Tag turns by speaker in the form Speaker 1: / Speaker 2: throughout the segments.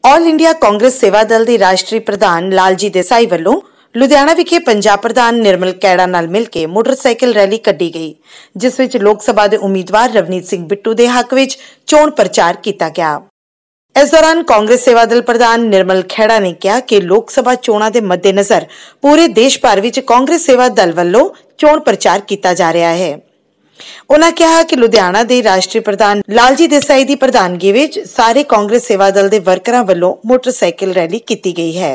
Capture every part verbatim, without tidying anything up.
Speaker 1: All India Congress ਸੇਵਾ ਦਲ ਦੇ ਰਾਸ਼ਟਰੀ ਪ੍ਰਧਾਨ ਲਾਲਜੀ ਦੇਸਾਈ ਵੱਲੋਂ ਲੁਧਿਆਣਾ ਵਿਖੇ ਪੰਜਾਬ ਪ੍ਰਧਾਨ ਨਿਰਮਲ ਕੈੜਾ ਨਾਲ ਮਿਲ ਕੇ ਮੋਟਰਸਾਈਕਲ ਰੈਲੀ ਕੱਢੀ ਗਈ, ਜਿਸ ਵਿੱਚ ਲੋਕ ਸਭਾ ਦੇ ਉਮੀਦਵਾਰ ਰਵਨੀਤ ਸਿੰਘ ਬਿੱਟੂ ਦੇ ਹੱਕ ਵਿੱਚ ਚੋਣ ਪ੍ਰਚਾਰ ਕੀਤਾ ਗਿਆ। इस दौरान कांग्रेस सेवा दल प्रधान निर्मल खेड़ा ने कहा कि लोक सभा चोणां दे मद्देनज़र पूरे देश भर विच कांग्रेस सेवा दल वल्लों चोण प्रचार किया जा रहा है। उन्होंने कहा कि लुधियाना दे राष्ट्रीय प्रधान लालजी देसाई दी प्रधानगी विच सारे कांग्रेस सेवा दल दे वर्करां वल्लों मोटरसाइकिल रैली की गई है।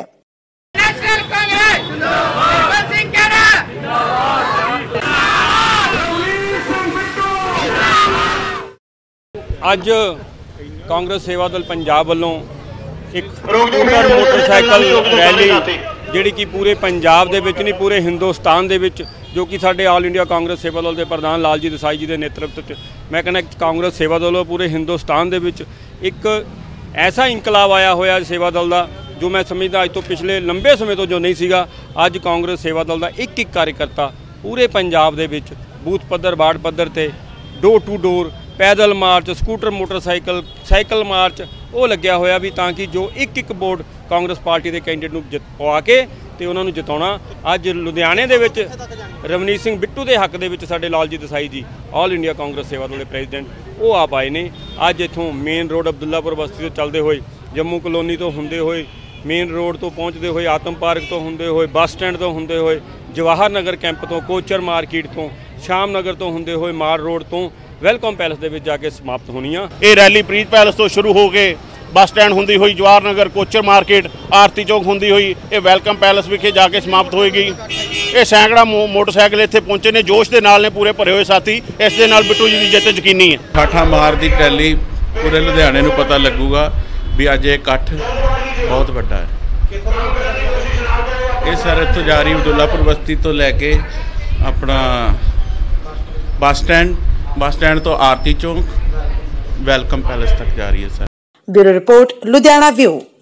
Speaker 2: ਅੱਜ कांग्रेस सेवा दल पंजाब वालों एक मोटरसाइकिल रैली जिहड़ी कि पूरे पंजाब दे विच नहीं पूरे हिंदुस्तान दे विच जो कि साडे आल इंडिया कांग्रेस सेवा दल के प्रधान लालजी देसाई जी के नेतृत्व च मैं कहना कांग्रेस सेवा दल पूरे हिंदुस्तान दे विच एक ऐसा इंकलाब आया होया सेवा दल का जो मैं समझदा अज तो पिछले लंबे समय तो जो नहीं सीगा। अज कांग्रेस सेवा दल का एक एक कार्यकर्ता पूरे पंजाब दे विच बूथ पद्धर वार्ड पद्धर ते डोर टू डोर पैदल march scooter motorcycle cycle march वो लग्या होया भी ताकि जो एक एक वोट कांग्रेस पार्टी के कैंडिडेट नूं पवा के ते उन्हां नूं जिताउणा। अज लुधियाणे दे विच रवनीत सिंह बिट्टू के हक दे विच साडे लालजी देसाई जी आल इंडिया कांग्रेस सेवा दल दे प्रेजिडेंट वो आप आए ने। अज इत्थों मेन रोड अब्दुल्लापुर बस्ती तो चलते हुए जम्मू कलोनी तो हुंदे होए मेन रोड तो पहुँचते हुए आतम पार्क तो हुंदे होए बस स्टैंड तो हुंदे होए जवाहर नगर कैंप तो कोचर मार्केट तो शाम नगर तो हुंदे होए मार रोड तो वेलकम पैलेस दे विच जाके समाप्त होनी आ।
Speaker 3: ये रैली प्रीत पैलेस तो शुरू हो के बस स्टैंड हुंदी हुई जवाहर नगर कोचर मार्केट आरती चौक हुंदी हुई ये वेलकम पैलेस विखे जाके समाप्त होएगी। ये सैकड़ा मो मोटरसाइकिल इत्थे पहुंचे ने जोश के नाल ने पूरे भरे हुए साथी इस दे नाल बिट्टू जी की जित यकीनी है।
Speaker 4: ठाठा मार की टैली पूरे लुधियाने नूं पता लगूगा भी अज ये इकट्ठ बहुत वड्डा है। ये सारे इत्थों जा रही अब्दुल्लापुर बस्ती तो लैके अपना बस स्टैंड बस स्टैंड तो आरती चौक वेलकम पैलेस तक जा रही है sir.
Speaker 1: Bureau report Ludhiana view.